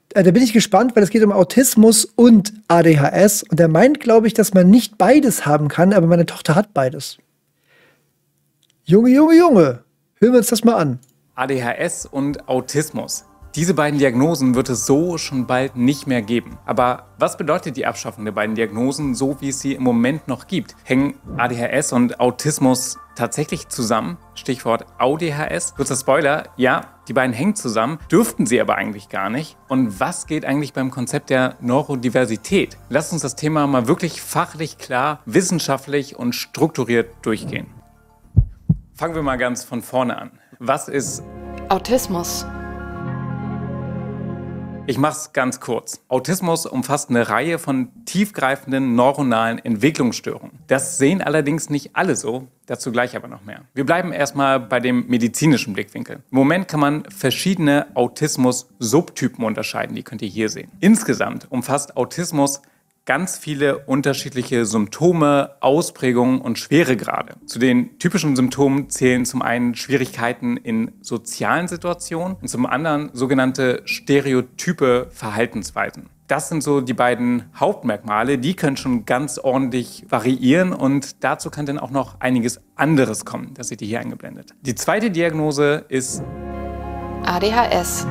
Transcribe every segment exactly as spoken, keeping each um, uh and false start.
Äh, da bin ich gespannt, weil es geht um Autismus und A D H S. Und er meint, glaube ich, dass man nicht beides haben kann, aber meine Tochter hat beides. Junge, Junge, Junge. Hören wir uns das mal an. A D H S und Autismus. Diese beiden Diagnosen wird es so schon bald nicht mehr geben. Aber was bedeutet die Abschaffung der beiden Diagnosen, so wie es sie im Moment noch gibt? Hängen A D H S und Autismus tatsächlich zusammen? Stichwort A D H S. Kurzer Spoiler, ja, die beiden hängen zusammen, dürften sie aber eigentlich gar nicht. Und was geht eigentlich beim Konzept der Neurodiversität? Lasst uns das Thema mal wirklich fachlich klar, wissenschaftlich und strukturiert durchgehen. Fangen wir mal ganz von vorne an. Was ist Autismus? Ich mach's ganz kurz. Autismus umfasst eine Reihe von tiefgreifenden neuronalen Entwicklungsstörungen. Das sehen allerdings nicht alle so, dazu gleich aber noch mehr. Wir bleiben erstmal bei dem medizinischen Blickwinkel. Im Moment kann man verschiedene Autismus-Subtypen unterscheiden, die könnt ihr hier sehen. Insgesamt umfasst Autismus ganz viele unterschiedliche Symptome, Ausprägungen und Schweregrade. Zu den typischen Symptomen zählen zum einen Schwierigkeiten in sozialen Situationen und zum anderen sogenannte stereotype Verhaltensweisen. Das sind so die beiden Hauptmerkmale, die können schon ganz ordentlich variieren und dazu kann dann auch noch einiges anderes kommen. Das seht ihr hier eingeblendet. Die zweite Diagnose ist A D H S.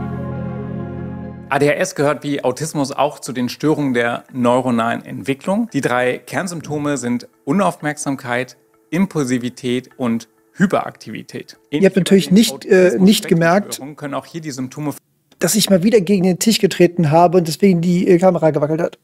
A D H S gehört wie Autismus auch zu den Störungen der neuronalen Entwicklung. Die drei Kernsymptome sind Unaufmerksamkeit, Impulsivität und Hyperaktivität. Ihr habt natürlich nicht, äh, nicht gemerkt, können auch hier die Symptome, dass ich mal wieder gegen den Tisch getreten habe und deswegen die äh, Kamera gewackelt hat.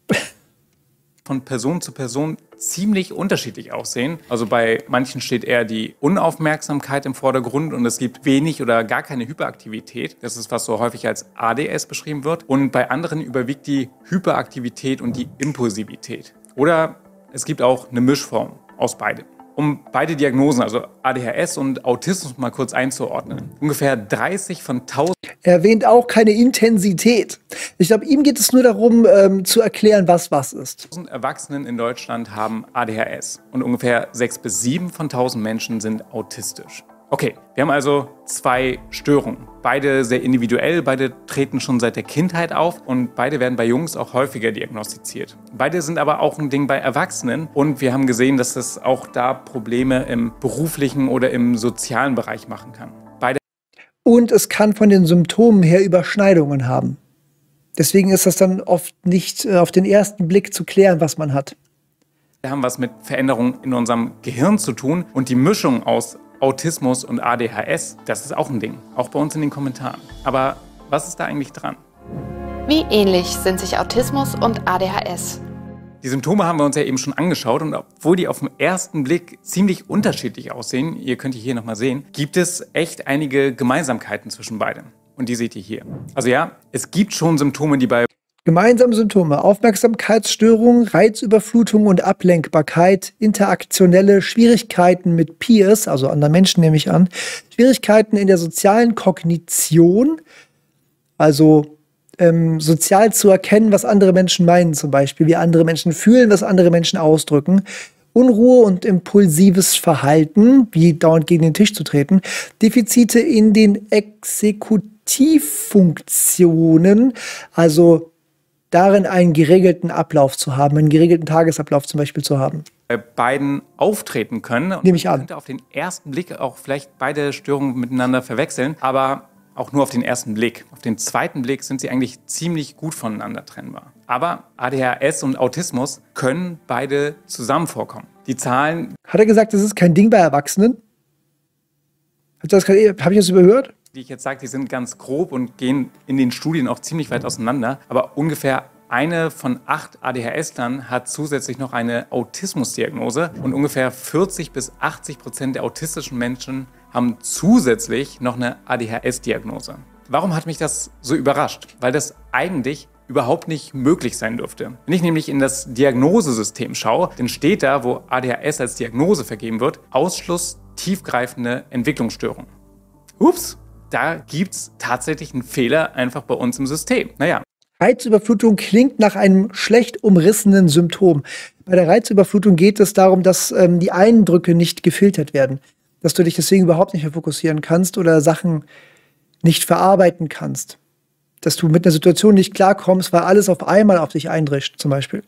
von Person zu Person ziemlich unterschiedlich aussehen. Also bei manchen steht eher die Unaufmerksamkeit im Vordergrund und es gibt wenig oder gar keine Hyperaktivität. Das ist, was so häufig als A D S beschrieben wird. Und bei anderen überwiegt die Hyperaktivität und die Impulsivität. Oder es gibt auch eine Mischform aus beidem. Um beide Diagnosen, also A D H S und Autismus, mal kurz einzuordnen. Ungefähr dreißig von tausend. Er erwähnt auch keine Intensität. Ich glaube, ihm geht es nur darum, ähm, zu erklären, was was ist. Erwachsenen in Deutschland haben A D H S und ungefähr sechs bis sieben von tausend Menschen sind autistisch. Okay, wir haben also zwei Störungen. Beide sehr individuell, beide treten schon seit der Kindheit auf und beide werden bei Jungs auch häufiger diagnostiziert. Beide sind aber auch ein Ding bei Erwachsenen und wir haben gesehen, dass es auch da Probleme im beruflichen oder im sozialen Bereich machen kann. Beide und es kann von den Symptomen her Überschneidungen haben. Deswegen ist das dann oft nicht äh, auf den ersten Blick zu klären, was man hat. Wir haben was mit Veränderungen in unserem Gehirn zu tun und die Mischung aus Autismus und A D H S, das ist auch ein Ding, auch bei uns in den Kommentaren. Aber was ist da eigentlich dran? Wie ähnlich sind sich Autismus und A D H S? Die Symptome haben wir uns ja eben schon angeschaut und obwohl die auf den ersten Blick ziemlich unterschiedlich aussehen, ihr könnt die hier nochmal sehen, gibt es echt einige Gemeinsamkeiten zwischen beiden. Und die seht ihr hier. Also ja, es gibt schon Symptome, die bei Gemeinsame Symptome: Aufmerksamkeitsstörung, Reizüberflutung und Ablenkbarkeit, interaktionelle Schwierigkeiten mit Peers, also anderen Menschen nehme ich an, Schwierigkeiten in der sozialen Kognition, also ähm, sozial zu erkennen, was andere Menschen meinen zum Beispiel, wie andere Menschen fühlen, was andere Menschen ausdrücken, Unruhe und impulsives Verhalten, wie dauernd gegen den Tisch zu treten, Defizite in den Exekutivfunktionen, also darin einen geregelten Ablauf zu haben, einen geregelten Tagesablauf zum Beispiel zu haben. Bei beiden auftreten können. Und Nehme ich man an. könnte auf den ersten Blick auch vielleicht beide Störungen miteinander verwechseln, aber auch nur auf den ersten Blick. Auf den zweiten Blick sind sie eigentlich ziemlich gut voneinander trennbar. Aber A D H S und Autismus können beide zusammen vorkommen. Die Zahlen... Hat er gesagt, das ist kein Ding bei Erwachsenen? Habe ich das überhört? Die ich jetzt sage, die sind ganz grob und gehen in den Studien auch ziemlich weit auseinander. Aber ungefähr eine von acht A D H S-Lern hat zusätzlich noch eine Autismusdiagnose. Und ungefähr vierzig bis achtzig Prozent der autistischen Menschen haben zusätzlich noch eine A D H S-Diagnose. Warum hat mich das so überrascht? Weil das eigentlich überhaupt nicht möglich sein dürfte. Wenn ich nämlich in das Diagnosesystem schaue, dann steht da, wo A D H S als Diagnose vergeben wird, Ausschluss tiefgreifende Entwicklungsstörung. Ups! Da gibt es tatsächlich einen Fehler einfach bei uns im System. Naja. Reizüberflutung klingt nach einem schlecht umrissenen Symptom. Bei der Reizüberflutung geht es darum, dass ähm, die Eindrücke nicht gefiltert werden. Dass du dich deswegen überhaupt nicht mehr fokussieren kannst oder Sachen nicht verarbeiten kannst. Dass du mit einer Situation nicht klarkommst, weil alles auf einmal auf dich eindrischt, zum Beispiel.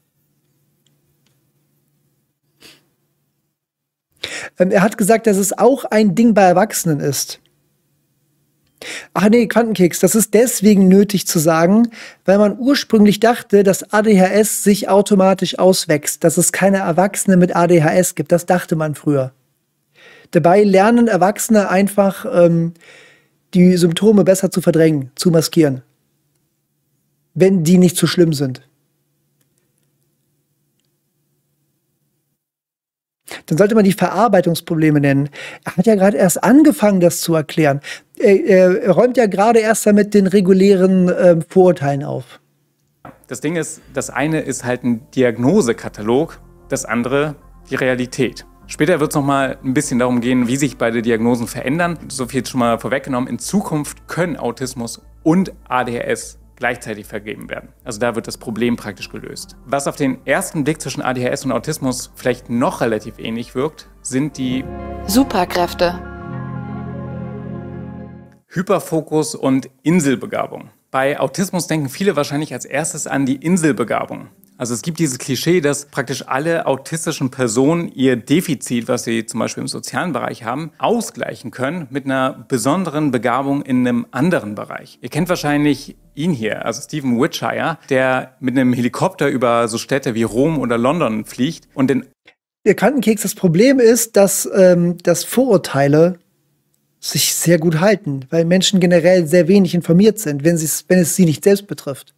Ähm, er hat gesagt, dass es auch ein Ding bei Erwachsenen ist. Ach nee, Quantenkeks, das ist deswegen nötig zu sagen, weil man ursprünglich dachte, dass A D H S sich automatisch auswächst, dass es keine Erwachsene mit A D H S gibt. Das dachte man früher. Dabei lernen Erwachsene einfach, ähm, die Symptome besser zu verdrängen, zu maskieren, wenn die nicht zu schlimm sind. Dann sollte man die Verarbeitungsprobleme nennen. Er hat ja gerade erst angefangen, das zu erklären. Er, er, er räumt ja gerade erst damit den regulären äh, Vorurteilen auf. Das Ding ist, das eine ist halt ein Diagnosekatalog, das andere die Realität. Später wird es nochmal ein bisschen darum gehen, wie sich beide Diagnosen verändern. So viel schon mal vorweggenommen. In Zukunft können Autismus und A D H S gleichzeitig vergeben werden. Also da wird das Problem praktisch gelöst. Was auf den ersten Blick zwischen A D H S und Autismus vielleicht noch relativ ähnlich wirkt, sind die Superkräfte. Hyperfokus und Inselbegabung. Bei Autismus denken viele wahrscheinlich als erstes an die Inselbegabung. Also es gibt dieses Klischee, dass praktisch alle autistischen Personen ihr Defizit, was sie zum Beispiel im sozialen Bereich haben, ausgleichen können mit einer besonderen Begabung in einem anderen Bereich. Ihr kennt wahrscheinlich ihn hier, also Stephen Witshire, der mit einem Helikopter über so Städte wie Rom oder London fliegt und den Der Quantenkeks, das Problem ist, dass, ähm, dass Vorurteile sich sehr gut halten, weil Menschen generell sehr wenig informiert sind, wenn, wenn es sie nicht selbst betrifft.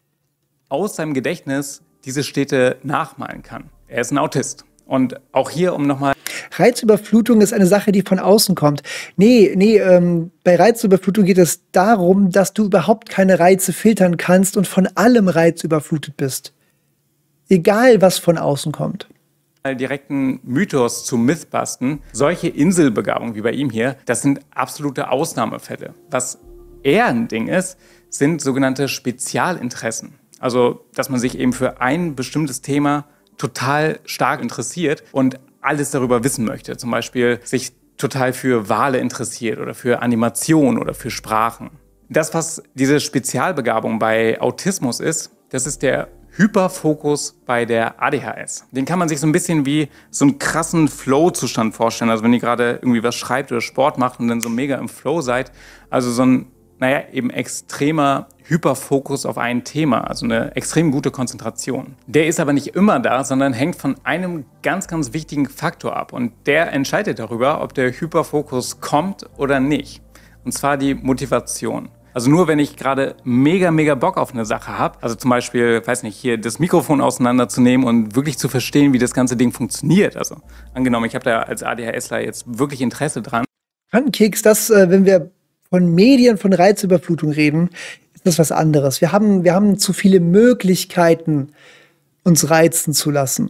Aus seinem Gedächtnis diese Städte nachmalen kann. Er ist ein Autist. Und auch hier, um nochmal... Reizüberflutung ist eine Sache, die von außen kommt. Nee, nee, ähm, bei Reizüberflutung geht es darum, dass du überhaupt keine Reize filtern kannst und von allem reizüberflutet bist. Egal, was von außen kommt. Direkten Mythos zu Mythbusten. Solche Inselbegabungen wie bei ihm hier, das sind absolute Ausnahmefälle. Was eher ein Ding ist, sind sogenannte Spezialinteressen. Also, dass man sich eben für ein bestimmtes Thema total stark interessiert und alles darüber wissen möchte. Zum Beispiel sich total für Wale interessiert oder für Animation oder für Sprachen. Das, was diese Spezialbegabung bei Autismus ist, das ist der Hyperfokus bei der A D H S. Den kann man sich so ein bisschen wie so einen krassen Flow-Zustand vorstellen. Also wenn ihr gerade irgendwie was schreibt oder Sport macht und dann so mega im Flow seid. Also so ein, naja, eben extremer Hyperfokus auf ein Thema. Also eine extrem gute Konzentration. Der ist aber nicht immer da, sondern hängt von einem ganz, ganz wichtigen Faktor ab. Und der entscheidet darüber, ob der Hyperfokus kommt oder nicht. Und zwar die Motivation. Also nur wenn ich gerade mega, mega Bock auf eine Sache habe, also zum Beispiel, weiß nicht, hier das Mikrofon auseinanderzunehmen und wirklich zu verstehen, wie das ganze Ding funktioniert. Also angenommen, ich habe da als ADHSler jetzt wirklich Interesse dran. Quantenkeks, das, äh, wenn wir von Medien, von Reizüberflutung reden, ist das was anderes. Wir haben, wir haben zu viele Möglichkeiten, uns reizen zu lassen.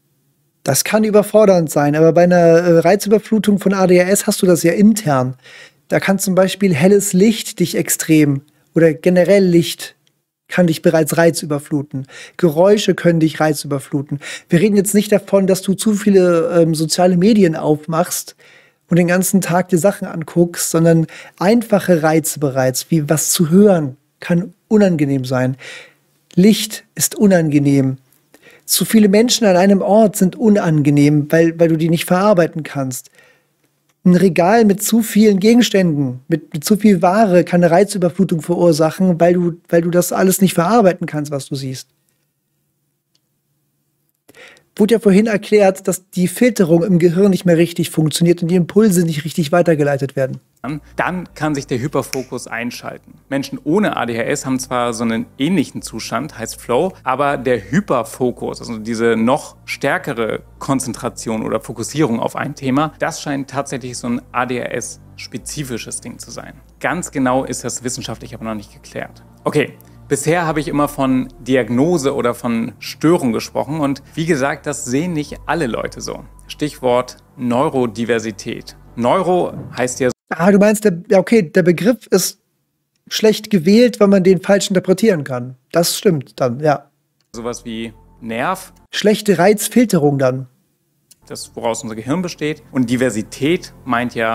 Das kann überfordernd sein, aber bei einer äh, Reizüberflutung von A D H S hast du das ja intern. Da kann zum Beispiel helles Licht dich extrem oder generell Licht kann dich bereits reizüberfluten. Geräusche können dich reizüberfluten. Wir reden jetzt nicht davon, dass du zu viele ähm, soziale Medien aufmachst und den ganzen Tag dir Sachen anguckst, sondern einfache Reize bereits, wie was zu hören, kann unangenehm sein. Licht ist unangenehm. Zu viele Menschen an einem Ort sind unangenehm, weil, weil du die nicht verarbeiten kannst. Ein Regal mit zu vielen Gegenständen, mit, mit zu viel Ware kann eine Reizüberflutung verursachen, weil du, weil du das alles nicht verarbeiten kannst, was du siehst. Wurde ja vorhin erklärt, dass die Filterung im Gehirn nicht mehr richtig funktioniert und die Impulse nicht richtig weitergeleitet werden. Dann kann sich der Hyperfokus einschalten. Menschen ohne A D H S haben zwar so einen ähnlichen Zustand, heißt Flow, aber der Hyperfokus, also diese noch stärkere Konzentration oder Fokussierung auf ein Thema, das scheint tatsächlich so ein A D H S-spezifisches Ding zu sein. Ganz genau ist das wissenschaftlich aber noch nicht geklärt. Okay. Bisher habe ich immer von Diagnose oder von Störung gesprochen und wie gesagt, das sehen nicht alle Leute so. Stichwort Neurodiversität. Neuro heißt ja... Ah, du meinst, der, ja okay, der Begriff ist schlecht gewählt, weil man den falsch interpretieren kann. Das stimmt dann, ja. Sowas wie Nerv. Schlechte Reizfilterung dann. Das, woraus unser Gehirn besteht. Und Diversität meint ja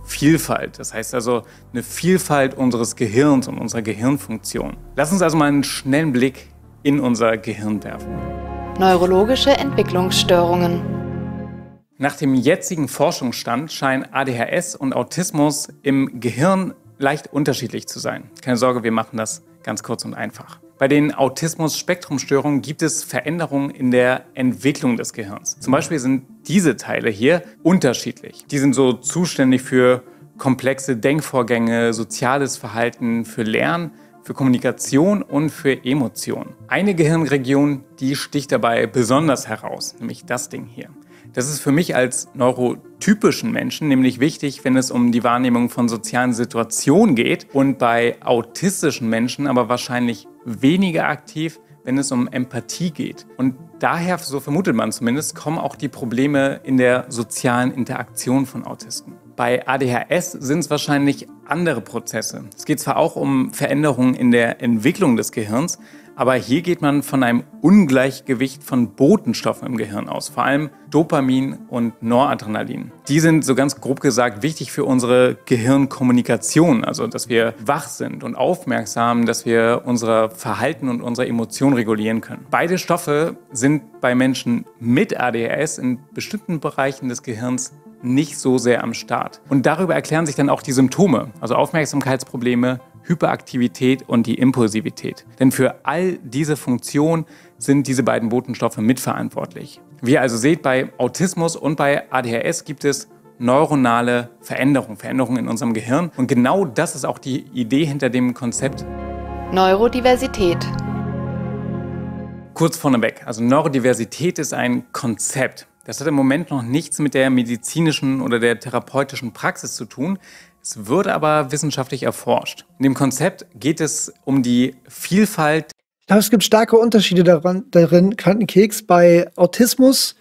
Vielfalt. Das heißt also eine Vielfalt unseres Gehirns und unserer Gehirnfunktion. Lass uns also mal einen schnellen Blick in unser Gehirn werfen. Neurologische Entwicklungsstörungen. Nach dem jetzigen Forschungsstand scheinen A D H S und Autismus im Gehirn leicht unterschiedlich zu sein. Keine Sorge, wir machen das ganz kurz und einfach. Bei den Autismus-Spektrum-Störungen gibt es Veränderungen in der Entwicklung des Gehirns. Zum Beispiel sind diese Teile hier unterschiedlich. Die sind so zuständig für komplexe Denkvorgänge, soziales Verhalten, für Lernen, für Kommunikation und für Emotionen. Eine Gehirnregion, die sticht dabei besonders heraus, nämlich das Ding hier. Das ist für mich als neurotypischen Menschen nämlich wichtig, wenn es um die Wahrnehmung von sozialen Situationen geht und bei autistischen Menschen aber wahrscheinlich weniger aktiv, wenn es um Empathie geht. Und daher, so vermutet man zumindest, kommen auch die Probleme in der sozialen Interaktion von Autisten. Bei A D H S sind es wahrscheinlich andere Prozesse. Es geht zwar auch um Veränderungen in der Entwicklung des Gehirns, aber hier geht man von einem Ungleichgewicht von Botenstoffen im Gehirn aus, vor allem Dopamin und Noradrenalin. Die sind, so ganz grob gesagt, wichtig für unsere Gehirnkommunikation, also dass wir wach sind und aufmerksam, dass wir unser Verhalten und unsere Emotionen regulieren können. Beide Stoffe sind bei Menschen mit A D H S in bestimmten Bereichen des Gehirns nicht so sehr am Start. Und darüber erklären sich dann auch die Symptome, also Aufmerksamkeitsprobleme, Hyperaktivität und die Impulsivität. Denn für all diese Funktionen sind diese beiden Botenstoffe mitverantwortlich. Wie ihr also seht, bei Autismus und bei A D H S gibt es neuronale Veränderungen, Veränderungen in unserem Gehirn. Und genau das ist auch die Idee hinter dem Konzept Neurodiversität. Kurz vorneweg, also Neurodiversität ist ein Konzept. Das hat im Moment noch nichts mit der medizinischen oder der therapeutischen Praxis zu tun. Es wird aber wissenschaftlich erforscht. In dem Konzept geht es um die Vielfalt. Ich glaube, es gibt starke Unterschiede daran, darin. Quantenkeks, bei Autismus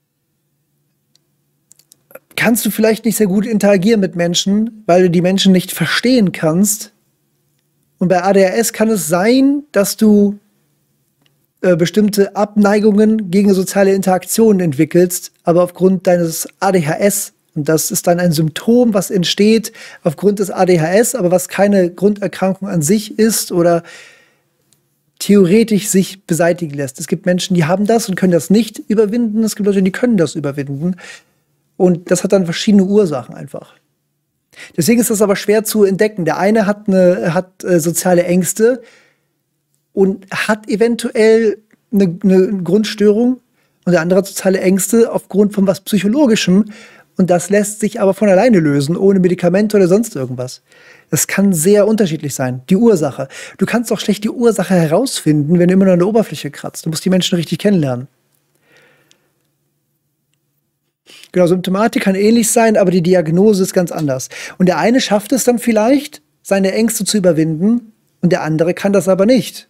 kannst du vielleicht nicht sehr gut interagieren mit Menschen, weil du die Menschen nicht verstehen kannst. Und bei A D H S kann es sein, dass du äh, bestimmte Abneigungen gegen soziale Interaktionen entwickelst, aber aufgrund deines A D H S, und das ist dann ein Symptom, was entsteht aufgrund des A D H S, aber was keine Grunderkrankung an sich ist oder theoretisch sich beseitigen lässt. Es gibt Menschen, die haben das und können das nicht überwinden. Es gibt Leute, die können das überwinden. Und das hat dann verschiedene Ursachen einfach. Deswegen ist das aber schwer zu entdecken. Der eine hat, eine, hat äh, soziale Ängste und hat eventuell eine, eine Grundstörung, und der andere hat soziale Ängste aufgrund von was Psychologischem. Und das lässt sich aber von alleine lösen, ohne Medikamente oder sonst irgendwas. Das kann sehr unterschiedlich sein, die Ursache. Du kannst auch schlecht die Ursache herausfinden, wenn du immer nur an der Oberfläche kratzt. Du musst die Menschen richtig kennenlernen. Genau, Symptomatik kann ähnlich sein, aber die Diagnose ist ganz anders. Und der eine schafft es dann vielleicht, seine Ängste zu überwinden, und der andere kann das aber nicht.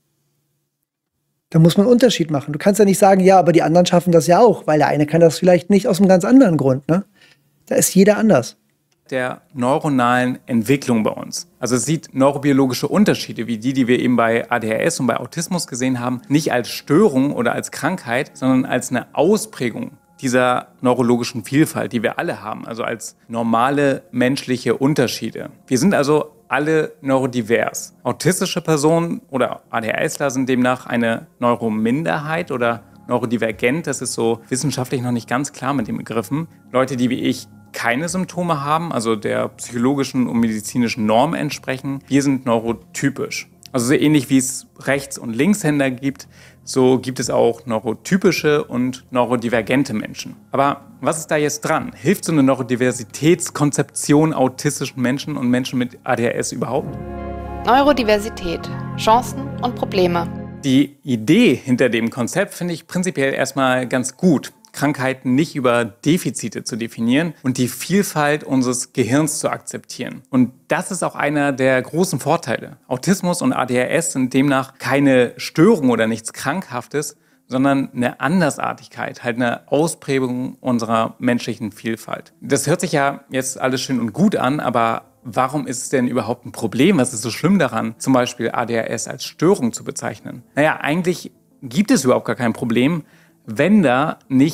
Da muss man einen Unterschied machen. Du kannst ja nicht sagen, ja, aber die anderen schaffen das ja auch, weil der eine kann das vielleicht nicht aus einem ganz anderen Grund. Ne? Da ist jeder anders. Der neuronalen Entwicklung bei uns. Also es sieht neurobiologische Unterschiede, wie die, die wir eben bei A D H S und bei Autismus gesehen haben, nicht als Störung oder als Krankheit, sondern als eine Ausprägung dieser neurologischen Vielfalt, die wir alle haben, also als normale menschliche Unterschiede. Wir sind also alle neurodivers. Autistische Personen oder ADHSler sind demnach eine Neurominderheit oder neurodivergent. Das ist so wissenschaftlich noch nicht ganz klar mit den Begriffen. Leute, die wie ich keine Symptome haben, also der psychologischen und medizinischen Norm entsprechen, wir sind neurotypisch. Also so ähnlich wie es Rechts- und Linkshänder gibt, so gibt es auch neurotypische und neurodivergente Menschen. Aber was ist da jetzt dran? Hilft so eine Neurodiversitätskonzeption autistischen Menschen und Menschen mit A D H S überhaupt? Neurodiversität, Chancen und Probleme. Die Idee hinter dem Konzept finde ich prinzipiell erstmal ganz gut. Krankheiten nicht über Defizite zu definieren und die Vielfalt unseres Gehirns zu akzeptieren. Und das ist auch einer der großen Vorteile. Autismus und A D H S sind demnach keine Störung oder nichts Krankhaftes, sondern eine Andersartigkeit, halt eine Ausprägung unserer menschlichen Vielfalt. Das hört sich ja jetzt alles schön und gut an, aber warum ist es denn überhaupt ein Problem? Was ist so schlimm daran, zum Beispiel A D H S als Störung zu bezeichnen? Naja, eigentlich gibt es überhaupt gar kein Problem, wenn da nicht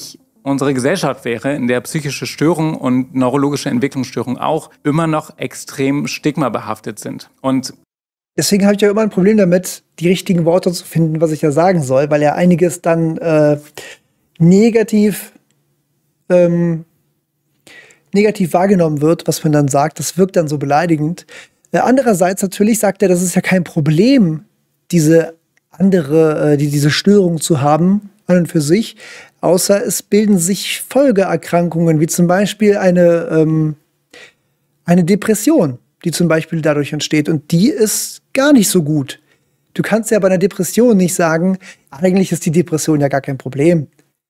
unsere Gesellschaft wäre, in der psychische Störungen und neurologische Entwicklungsstörungen auch immer noch extrem stigmabehaftet sind. Und deswegen habe ich ja immer ein Problem damit, die richtigen Worte zu finden, was ich ja sagen soll, weil ja einiges dann äh, negativ, ähm, negativ wahrgenommen wird, was man dann sagt. Das wirkt dann so beleidigend. Äh, andererseits natürlich sagt er, das ist ja kein Problem, diese andere, äh, die, diese Störung zu haben, an und für sich, außer es bilden sich Folgeerkrankungen, wie zum Beispiel eine, ähm, eine Depression, die zum Beispiel dadurch entsteht. Und die ist gar nicht so gut. Du kannst ja bei einer Depression nicht sagen, eigentlich ist die Depression ja gar kein Problem.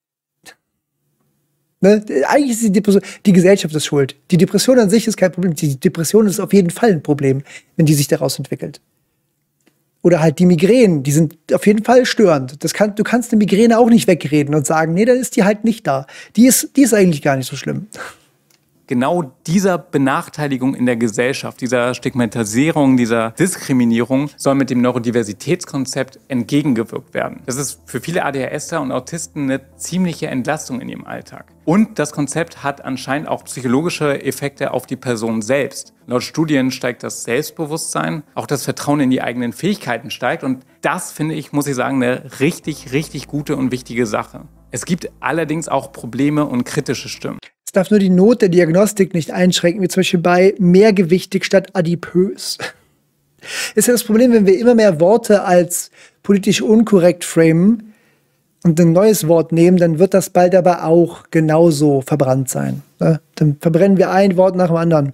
Ne? Eigentlich ist die Depression, die Gesellschaft ist schuld. Die Depression an sich ist kein Problem. Die Depression ist auf jeden Fall ein Problem, wenn die sich daraus entwickelt. Oder halt die Migränen, die sind auf jeden Fall störend. Das kann, du kannst eine Migräne auch nicht wegreden und sagen, nee, dann ist die halt nicht da. Die ist, die ist eigentlich gar nicht so schlimm. Genau dieser Benachteiligung in der Gesellschaft, dieser Stigmatisierung, dieser Diskriminierung soll mit dem Neurodiversitätskonzept entgegengewirkt werden. Das ist für viele ADHSler und Autisten eine ziemliche Entlastung in ihrem Alltag. Und das Konzept hat anscheinend auch psychologische Effekte auf die Person selbst. Laut Studien steigt das Selbstbewusstsein, auch das Vertrauen in die eigenen Fähigkeiten steigt. Und das finde ich, muss ich sagen, eine richtig, richtig gute und wichtige Sache. Es gibt allerdings auch Probleme und kritische Stimmen. Es darf nur die Not der Diagnostik nicht einschränken, wie zum Beispiel bei mehrgewichtig statt adipös. Ist ja das Problem, wenn wir immer mehr Worte als politisch unkorrekt framen und ein neues Wort nehmen, dann wird das bald aber auch genauso verbrannt sein. Ne? Dann verbrennen wir ein Wort nach dem anderen.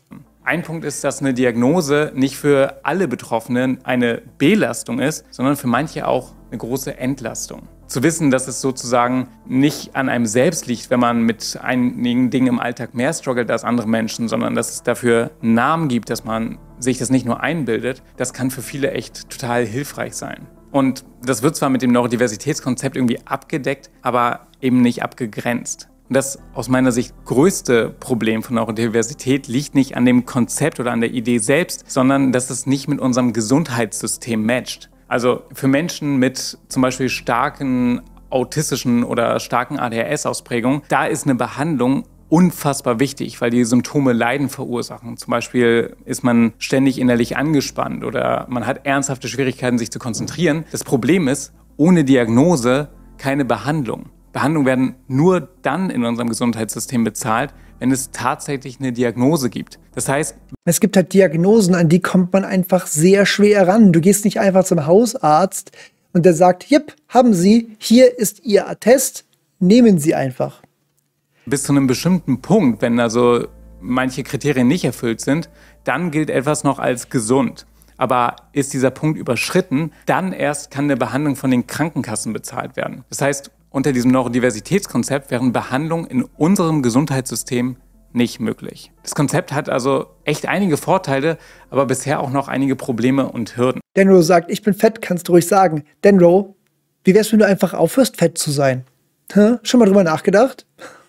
Ein Punkt ist, dass eine Diagnose nicht für alle Betroffenen eine Belastung ist, sondern für manche auch eine große Entlastung. Zu wissen, dass es sozusagen nicht an einem selbst liegt, wenn man mit einigen Dingen im Alltag mehr struggelt als andere Menschen, sondern dass es dafür einen Namen gibt, dass man sich das nicht nur einbildet, das kann für viele echt total hilfreich sein. Und das wird zwar mit dem Neurodiversitätskonzept irgendwie abgedeckt, aber eben nicht abgegrenzt. Und das aus meiner Sicht größte Problem von Neurodiversität liegt nicht an dem Konzept oder an der Idee selbst, sondern dass es nicht mit unserem Gesundheitssystem matcht. Also für Menschen mit zum Beispiel starken autistischen oder starken A D H S-Ausprägungen, da ist eine Behandlung unfassbar wichtig, weil die Symptome Leiden verursachen. Zum Beispiel ist man ständig innerlich angespannt oder man hat ernsthafte Schwierigkeiten, sich zu konzentrieren. Das Problem ist, ohne Diagnose keine Behandlung. Behandlungen werden nur dann in unserem Gesundheitssystem bezahlt, wenn es tatsächlich eine Diagnose gibt. Das heißt, es gibt halt Diagnosen, an die kommt man einfach sehr schwer ran. Du gehst nicht einfach zum Hausarzt und der sagt, jipp, haben Sie, hier ist Ihr Attest, nehmen Sie einfach. Bis zu einem bestimmten Punkt, wenn also manche Kriterien nicht erfüllt sind, dann gilt etwas noch als gesund. Aber ist dieser Punkt überschritten, dann erst kann eine Behandlung von den Krankenkassen bezahlt werden. Das heißt, unter diesem Neurodiversitätskonzept wären Behandlungen in unserem Gesundheitssystem nicht möglich. Das Konzept hat also echt einige Vorteile, aber bisher auch noch einige Probleme und Hürden. Denro sagt, ich bin fett, kannst du ruhig sagen. Denro, wie wär's, wenn du einfach aufhörst, fett zu sein? Hä? Schon mal drüber nachgedacht?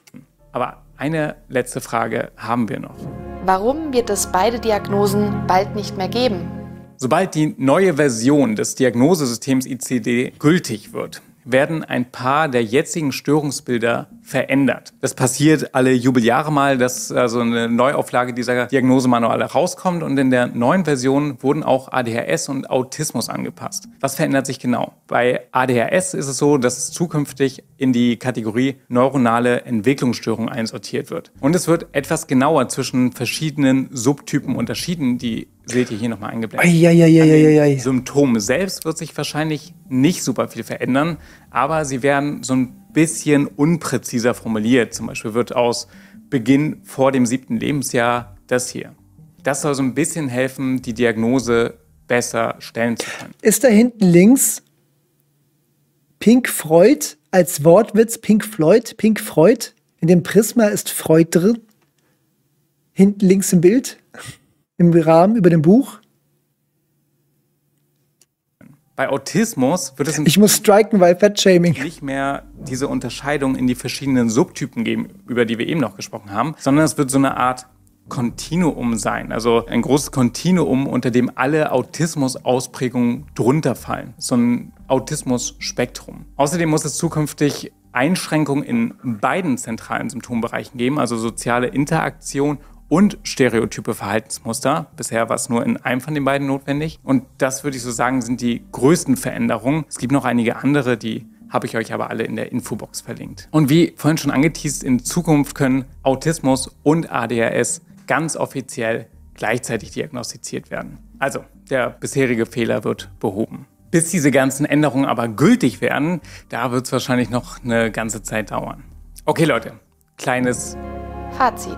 Aber eine letzte Frage haben wir noch. Warum wird es beide Diagnosen bald nicht mehr geben? Sobald die neue Version des Diagnosesystems I C D gültig wird, werden ein paar der jetzigen Störungsbilder verändert. Das passiert alle Jubeljahre mal, dass also eine Neuauflage dieser Diagnosemanuale rauskommt und in der neuen Version wurden auch A D H S und Autismus angepasst. Was verändert sich genau? Bei A D H S ist es so, dass es zukünftig in die Kategorie neuronale Entwicklungsstörung einsortiert wird. Und es wird etwas genauer zwischen verschiedenen Subtypen unterschieden, die seht ihr hier nochmal eingeblendet. Eieieiei. Symptome selbst wird sich wahrscheinlich nicht super viel verändern, aber sie werden so ein bisschen unpräziser formuliert. Zum Beispiel wird aus Beginn vor dem siebten Lebensjahr das hier. Das soll so ein bisschen helfen, die Diagnose besser stellen zu können. Ist da hinten links Pink Freud als Wortwitz? Pink Floyd? Pink Freud? In dem Prisma ist Freud drin. Hinten links im Bild. Im Rahmen über dem Buch. Bei Autismus wird es ich muss striken, weil Fettshaming nicht mehr diese Unterscheidung in die verschiedenen Subtypen geben, über die wir eben noch gesprochen haben, sondern es wird so eine Art Kontinuum sein. Also ein großes Kontinuum, unter dem alle Autismus-Ausprägungen drunter fallen. So ein Autismus-Spektrum. Außerdem muss es zukünftig Einschränkungen in beiden zentralen Symptombereichen geben, also soziale Interaktion und stereotype Verhaltensmuster. Bisher war es nur in einem von den beiden notwendig. Und das, würde ich so sagen, sind die größten Veränderungen. Es gibt noch einige andere, die habe ich euch aber alle in der Infobox verlinkt. Und wie vorhin schon angeteased, in Zukunft können Autismus und A D H S ganz offiziell gleichzeitig diagnostiziert werden. Also, der bisherige Fehler wird behoben. Bis diese ganzen Änderungen aber gültig werden, da wird es wahrscheinlich noch eine ganze Zeit dauern. Okay Leute, kleines Fazit.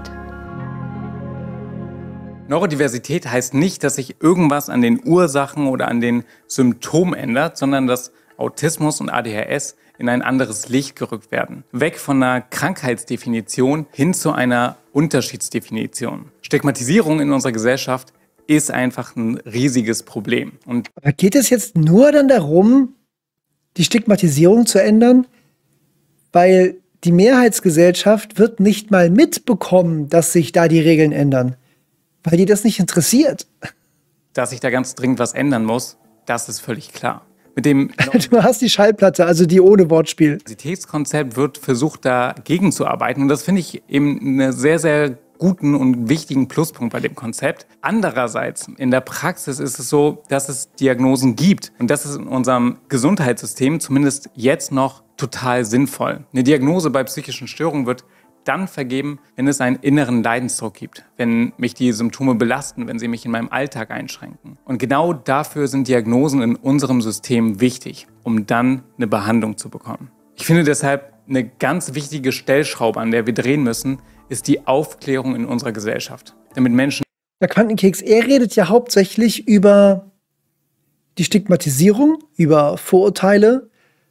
Neurodiversität heißt nicht, dass sich irgendwas an den Ursachen oder an den Symptomen ändert, sondern dass Autismus und A D H S in ein anderes Licht gerückt werden. Weg von einer Krankheitsdefinition hin zu einer Unterschiedsdefinition. Stigmatisierung in unserer Gesellschaft ist einfach ein riesiges Problem. Und Aber geht es jetzt nur dann darum, die Stigmatisierung zu ändern? Weil die Mehrheitsgesellschaft wird nicht mal mitbekommen, dass sich da die Regeln ändern. Weil die das nicht interessiert. dass sich da ganz dringend was ändern muss, das ist völlig klar. Mit dem Du hast die Schallplatte, also die ohne Wortspiel. Diversitätskonzept wird versucht, dagegen zu arbeiten. Und das finde ich eben einen sehr, sehr guten und wichtigen Pluspunkt bei dem Konzept. Andererseits, in der Praxis ist es so, dass es Diagnosen gibt. Und das ist in unserem Gesundheitssystem zumindest jetzt noch total sinnvoll. Eine Diagnose bei psychischen Störungen wird dann vergeben, wenn es einen inneren Leidensdruck gibt, wenn mich die Symptome belasten, wenn sie mich in meinem Alltag einschränken. Und genau dafür sind Diagnosen in unserem System wichtig, um dann eine Behandlung zu bekommen. Ich finde deshalb, eine ganz wichtige Stellschraube, an der wir drehen müssen, ist die Aufklärung in unserer Gesellschaft, damit Menschen... Der Quantenkeks, er redet ja hauptsächlich über die Stigmatisierung, über Vorurteile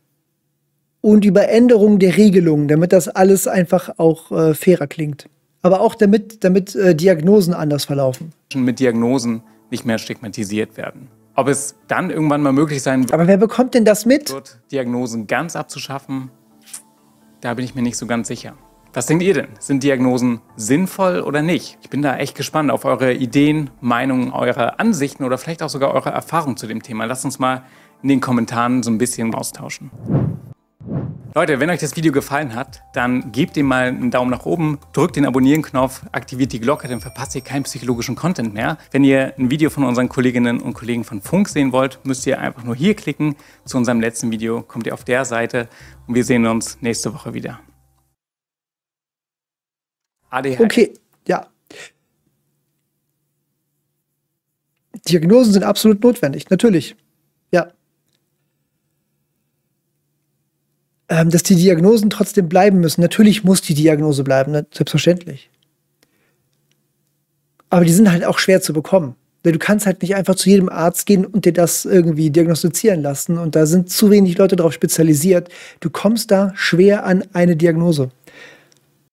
und über Änderungen der Regelungen, damit das alles einfach auch äh, fairer klingt. Aber auch damit, damit äh, Diagnosen anders verlaufen. mit Diagnosen nicht mehr stigmatisiert werden. Ob es dann irgendwann mal möglich sein wird, Aber wer bekommt denn das mit? Diagnosen ganz abzuschaffen, da bin ich mir nicht so ganz sicher. Was denkt ihr denn? Sind Diagnosen sinnvoll oder nicht? Ich bin da echt gespannt auf eure Ideen, Meinungen, eure Ansichten oder vielleicht auch sogar eure Erfahrungen zu dem Thema. Lasst uns mal in den Kommentaren so ein bisschen austauschen. Leute, wenn euch das Video gefallen hat, dann gebt ihm mal einen Daumen nach oben, drückt den Abonnieren-Knopf, aktiviert die Glocke, dann verpasst ihr keinen psychologischen Content mehr. Wenn ihr ein Video von unseren Kolleginnen und Kollegen von Funk sehen wollt, müsst ihr einfach nur hier klicken. Zu unserem letzten Video kommt ihr auf der Seite und wir sehen uns nächste Woche wieder. A D H S. Okay, ja. Diagnosen sind absolut notwendig, natürlich. Ja. Ähm, dass die Diagnosen trotzdem bleiben müssen. Natürlich muss die Diagnose bleiben, ne? Selbstverständlich. Aber die sind halt auch schwer zu bekommen. Du kannst halt nicht einfach zu jedem Arzt gehen und dir das irgendwie diagnostizieren lassen. Und da sind zu wenig Leute darauf spezialisiert. Du kommst da schwer an eine Diagnose.